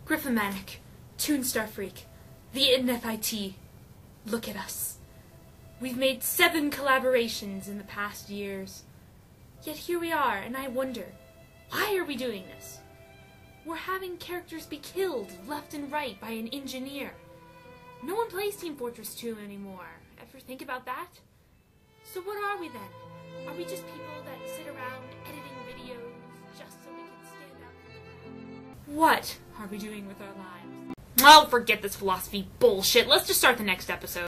gryffonmanic, toonstarfreak, TheITinFIT. Look at us. We've made 7 collaborations in the past years. Yet here we are, and I wonder, why are we doing this? We're having characters be killed left and right by an engineer. No one plays Team Fortress 2 anymore. Ever think about that? So what are we then? Are we just people that sit around editing videos just so we can stand out from the crowd? What are we doing with our lives? Oh, forget this philosophy bullshit. Let's just start the next episode.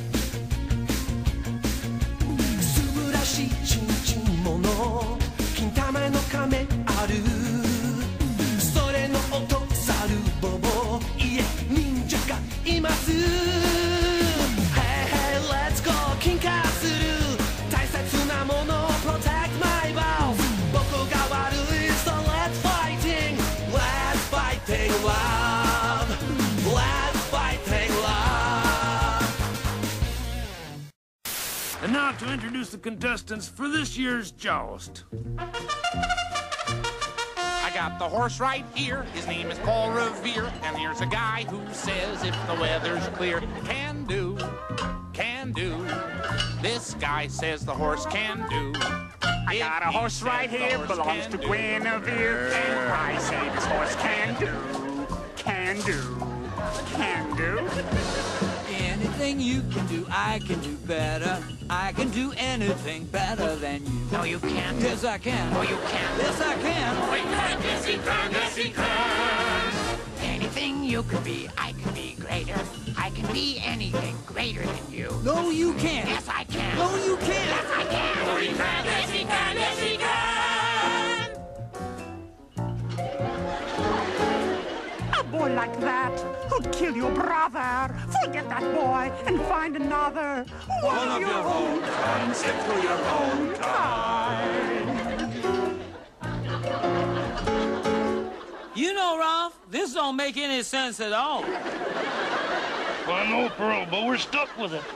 And now to introduce the contestants for this year's joust. I got the horse right here. His name is Paul Revere. And here's a guy who says if the weather's clear, can do, can do. This guy says the horse can do. I got a horse right here, belongs to Guinevere, and I say this horse can do, can do, can do. Anything you can do, I can do better. I can do anything better than you. No, you can't. Yes, I can. No, you can't. Yes, I can. Oh, you can't. Yes, he can. Yes, he can. Anything you can be, I can be greater. I can be anything greater than you. No, you can't. Yes, I can. No, you can't. Yes, I can. No, he can. Yes, he can. Yes, he can. A boy like that who'd kill your brother. Forget that boy and find another. One of your own kind, stick to your own kind. You know, Ralph, this don't make any sense at all. I know, Pearl, but we're stuck with it.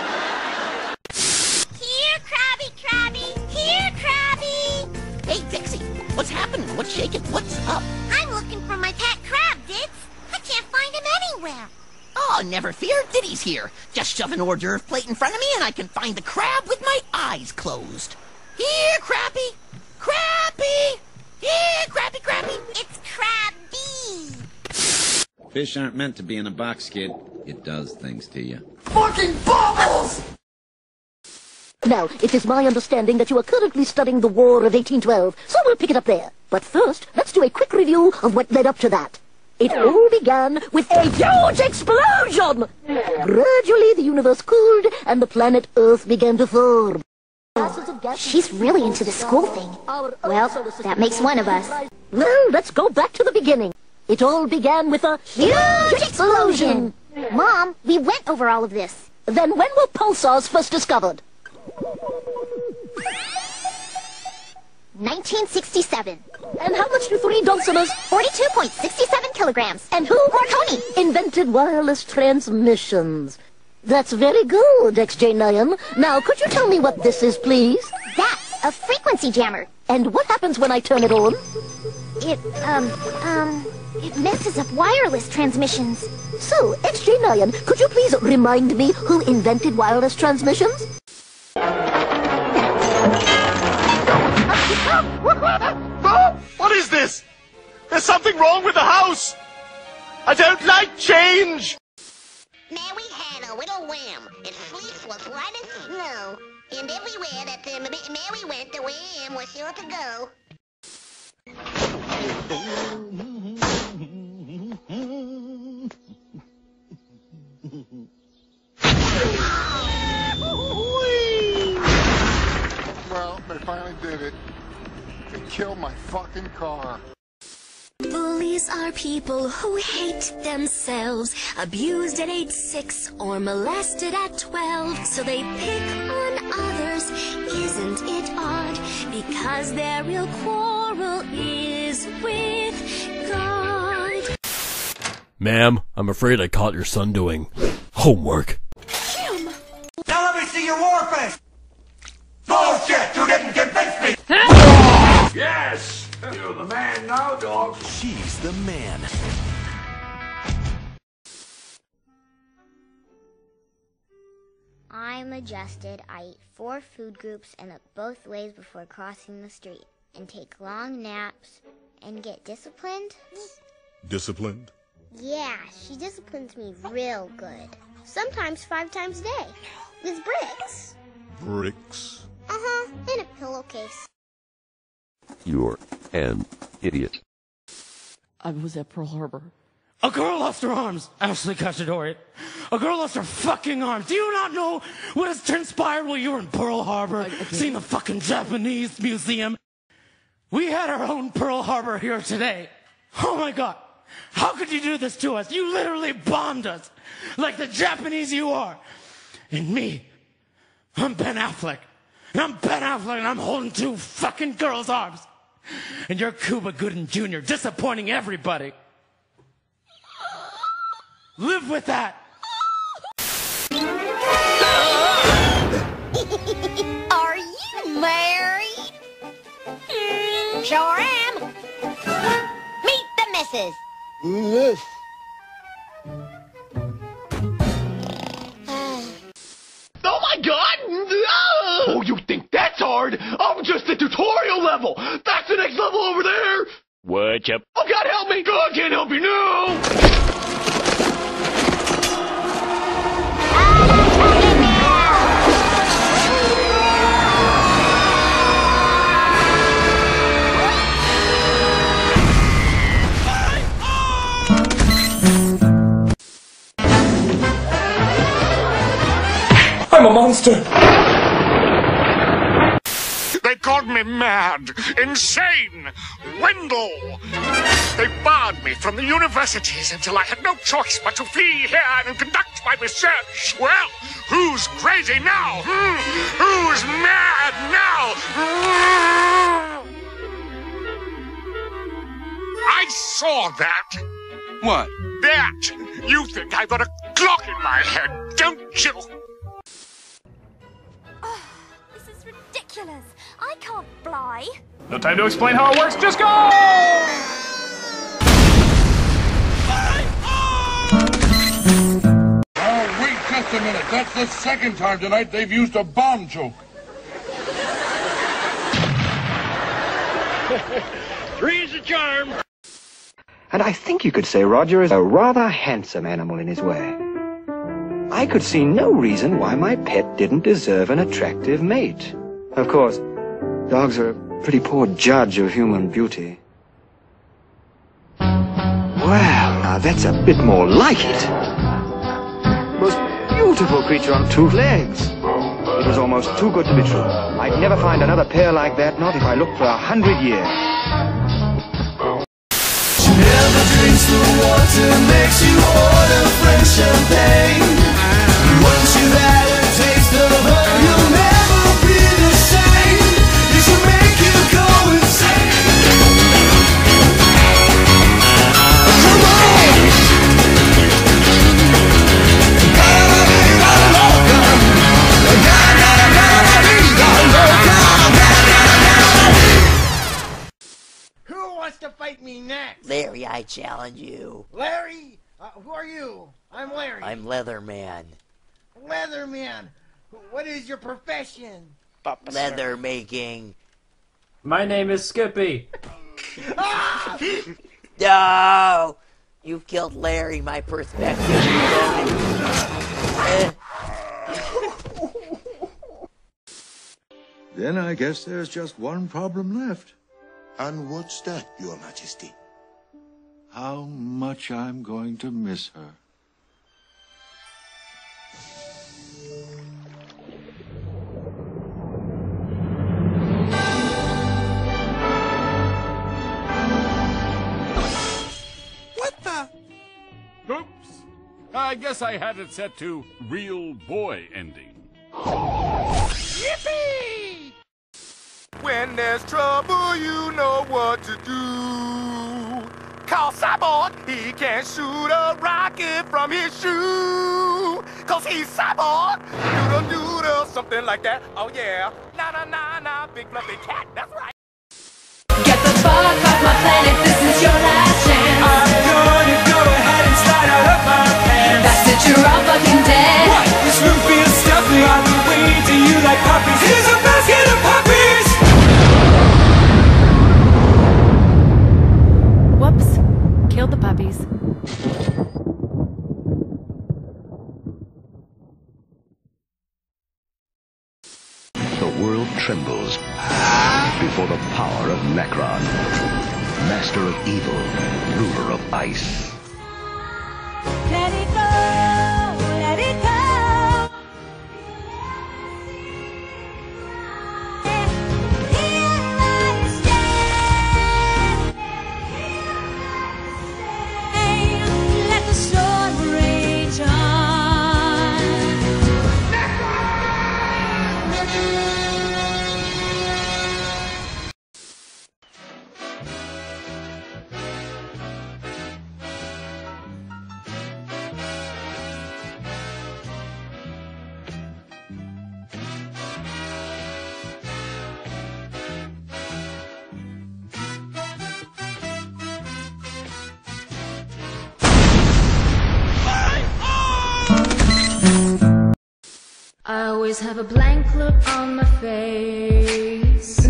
Here, Krabby, Krabby! Here, Krabby! Hey, Dixie, what's happening? What's shaking? What's up? I'm looking for my pet crab, Ditz. I can't find him anywhere. Oh, never fear, Diddy's here. Just shove an hors d'oeuvre plate in front of me and I can find the crab with my eyes closed. Here, Krabby! Krabby! Here, Krabby, Krabby! It's Krabby! Fish aren't meant to be in a box, kid. It does things to you. Fucking bubbles! Now, it is my understanding that you are currently studying the War of 1812, so we'll pick it up there. But first, let's do a quick review of what led up to that. It all began with a huge explosion! Gradually, the universe cooled, and the planet Earth began to form. She's really into the school thing. Well, that makes one of us. Well, let's go back to the beginning. It all began with a huge explosion! Mom, we went over all of this. Then when were pulsars first discovered? 1967. And how much do 3 dulcimers? 42.67 kilograms. And who? Marconi. Invented wireless transmissions. That's very good, XJ9. Now, could you tell me what this is, please? That's a frequency jammer. And what happens when I turn it on? It messes up wireless transmissions. So, XJ9, could you please remind me who invented wireless transmissions? What is this? There's something wrong with the house! I don't like change! Mary had a little lamb. Its fleece was white as snow. And everywhere that Mary went, the lamb was sure to go. Well, they finally did it. They killed my fucking car. Bullies are people who hate themselves, abused at age 6 or molested at 12. So they pick on others, isn't it odd? Because their real quarrel is with God. Ma'am, I'm afraid I caught your son doing homework. Jim! Now let me see your war face! Bullshit! You didn't convince me! Yes! You're the man now, dog. She's the man. am adjusted, I eat 4 food groups and look both ways before crossing the street, and take long naps, and get disciplined. Disciplined? Yeah, she disciplines me real good. Sometimes 5 times a day. With bricks. Bricks? Uh-huh, in a pillowcase. You're an idiot. I was at Pearl Harbor. A girl lost her arms. Ashley Cachadori. A girl lost her fucking arms. Do you not know what has transpired while you were in Pearl Harbor? Seeing the fucking Japanese museum? We had our own Pearl Harbor here today. Oh my God. How could you do this to us? You literally bombed us. Like the Japanese you are. And me, I'm Ben Affleck. And I'm Ben Affleck and I'm holding 2 fucking girls' arms. And you're Cuba Gooding Jr. disappointing everybody. Live with that. Are you married? Sure am. Meet the missus. Yes. Oh my God! Oh, you think that's hard? I'm just at tutorial level. That's the next level over there. What's up? Oh God, help me! God can't help you now. I'm a monster. They called me mad, insane, Wendell. They barred me from the universities until I had no choice but to flee here and conduct my research. Well, who's crazy now? Who's mad now? I saw that. What? That. You think I've got a clock in my head, don't you? Ridiculous. I can't fly. No time to explain how it works, just go! Oh, wait just a minute. That's the second time tonight they've used a bomb joke. 3 is a charm. And I think you could say Roger is a rather handsome animal in his way. I could see no reason why my pet didn't deserve an attractive mate. Of course, dogs are a pretty poor judge of human beauty. Well, now that's a bit more like it. Most beautiful creature on 2 legs. It was almost too good to be true. I'd never find another pair like that, not if I looked for 100 years. She never drinks the water, makes you order French champagne. Once you've had a taste of her, you'll never be the same. You should make you go insane. Come on! Who wants to fight me next? Larry, I challenge you. Larry? Who are you? I'm Larry. I'm Leatherman. Leatherman. What is your profession? Leather making. My name is Skippy. Ah! No! You've killed Larry, my perspective. Then I guess there's just one problem left. And what's that, Your Majesty? How much I'm going to miss her. What the? Oops. I guess I had it set to real boy ending. Yippee! When there's trouble, you know what to do. Call Cyborg, he can shoot a rocket from his shoe. Cause he's Cyborg, doodle, something like that. Oh yeah, na, big fluffy cat, that's right. Get the fuck off my planet, this is your last chance. I'm gonna go ahead and slide out of my pants. That's it, you're all fucking dead. What? This room feels stuffy on the killed the puppies. The world trembles before the power of Necron, master of evil, ruler of ice. Let it go, let it go. Let the storm rage on. I always have a blank look on my face,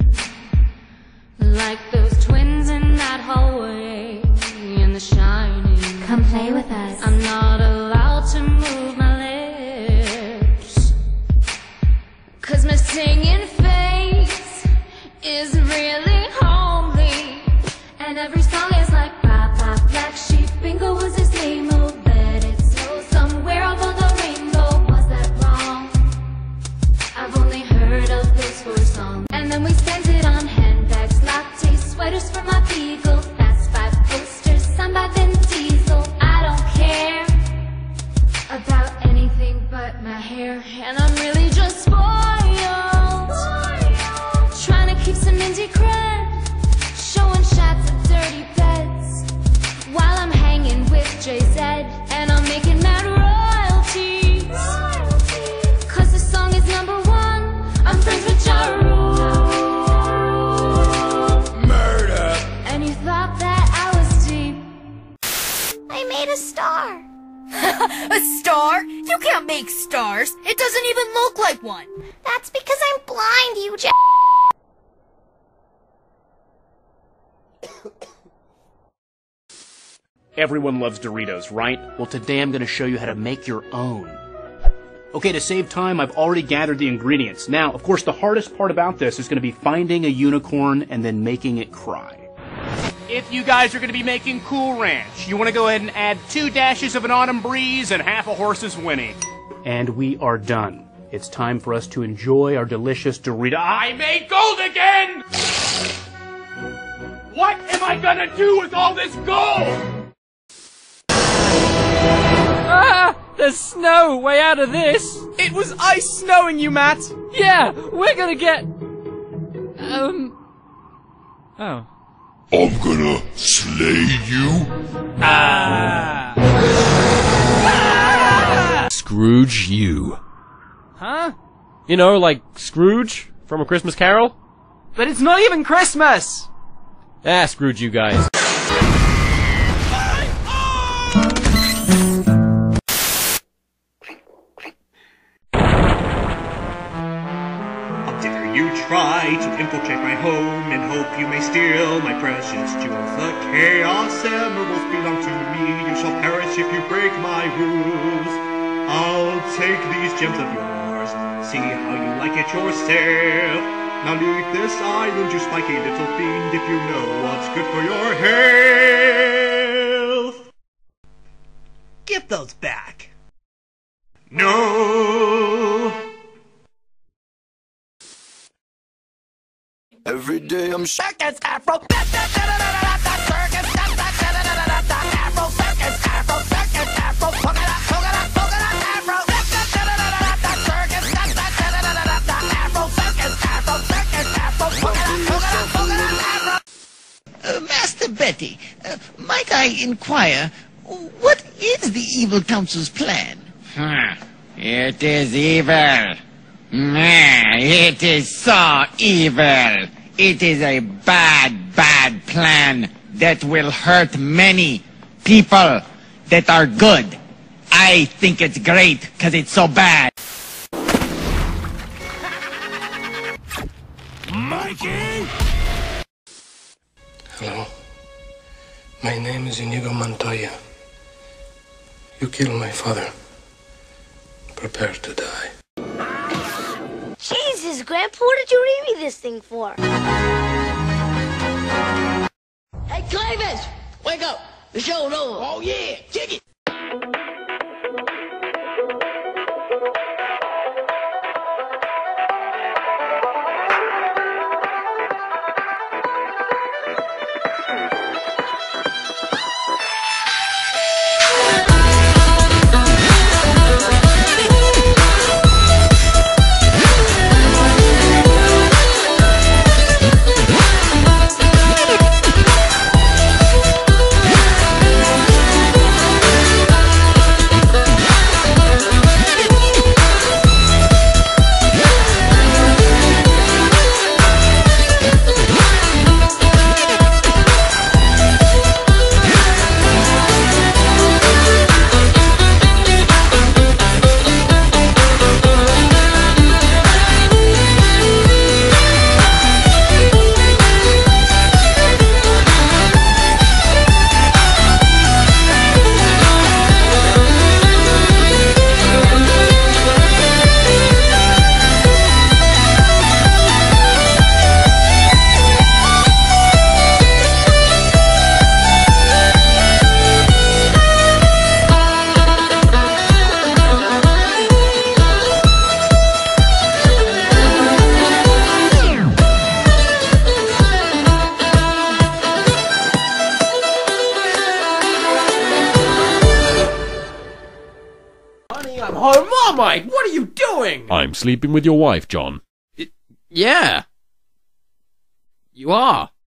like those twins in that hallway in The Shining. Come play with us. I'm not allowed to move my lips, 'cause my singing face is really homely, and every song is like bop bop. Black sheep, bingo was his name. Oh, let it snow somewhere over the rainbow. Was that wrong? I've only heard of those 4 songs, and then we spent it on handbags, lattes, sweaters for my beagle, Fast 5 posters, signed by Vin Diesel. I don't care about anything but my hair, and I'm really just spoiled. Trying to keep some indie cred, showing shots of dirty beds, while I'm hanging with Jay-Z, and I'm making mad royalties. 'Cause the song is #1. I'm friends with Ja Rule. Murder. And you thought that I was deep. I made a star. A star? You can't make stars. It doesn't even look like one. That's because I'm blind, you Everyone loves Doritos, right? Well, today I'm going to show you how to make your own. Okay, to save time, I've already gathered the ingredients. Now, of course, the hardest part about this is going to be finding a unicorn and then making it cry. If you guys are going to be making Cool Ranch, you want to go ahead and add 2 dashes of an Autumn Breeze and half a Horse's Whinny. And we are done. It's time for us to enjoy our delicious Dorito. I made gold again! What am I going to do with all this gold? Ah! There's snow way out of this! It was ice snowing you, Matt! Yeah, we're gonna get... Oh. I'm gonna slay you. Scrooge you. Huh? You know, like Scrooge from A Christmas Carol? But it's not even Christmas! Ah, Scrooge you guys. You try to infiltrate my home and hope you may steal my precious jewels. The chaos emeralds belong to me. You shall perish if you break my rules. I'll take these gems of yours. See how you like it yourself. Now leave this island, you spiky little fiend, if you know what's good for your health. Give those back. No. Every day I'm Circus Afro. Circus Afro. Circus Afro. Circus Afro. Polka dot, polka dot, polka dot, Afro. Circus Afro. Circus Afro. Circus Afro. Polka dot, polka dot, polka dot, Afro. Master Betty, might I inquire, what is the evil council's plan? It is evil. It is so evil. It is a bad, bad plan that will hurt many people that are good. I think it's great because it's so bad. Mikey? Hello? My name is Inigo Montoya. You killed my father. Prepare to die. Jesus, Grandpa, what did you read me this thing for? Hey, Clavis! Wake up! The show's over. Oh, yeah! Kick it! I'm home, Marmite! What are you doing? I'm sleeping with your wife, John. Yeah. You are.